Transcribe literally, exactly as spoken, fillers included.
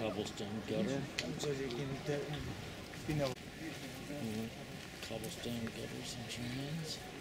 cobblestone gutter. So you can, you know. Mm-hmm. Cobblestone gutters and drains.